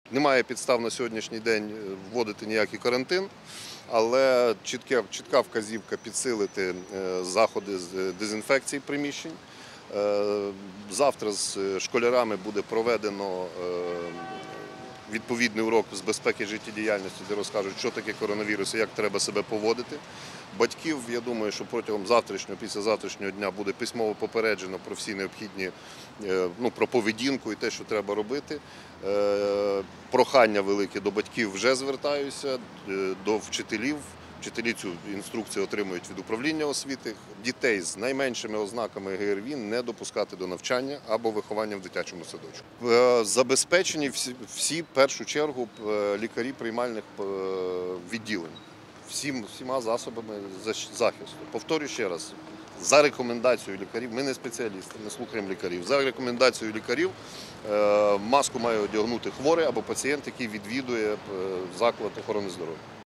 Немає підстав на сьогоднішній день вводити ніякий карантин, але чітка вказівка підсилити заходи з дезінфекції приміщень. Завтра з школярами буде проведено відповідний урок з безпеки життєдіяльності, де розкажуть, що таке коронавірус і як треба себе поводити. Батьків, я думаю, що протягом завтрашнього, післязавтрашнього дня буде письмово попереджено про всі необхідні, про поведінку і те, що треба робити. Прохання велике до батьків вже звертаюся, до вчителів. Вчителі цю інструкцію отримують від управління освіти. Дітей з найменшими ознаками ГРВІ не допускати до навчання або виховання в дитячому садочку. Забезпечені всі, в першу чергу, лікарі приймальних відділень. Всіма засобами захисту. Повторюю ще раз, за рекомендацією лікарів, ми не спеціалісти, не слухаємо лікарів, за рекомендацією лікарів маску має одягнути хворий або пацієнт, який відвідує заклад охорони здоров'я.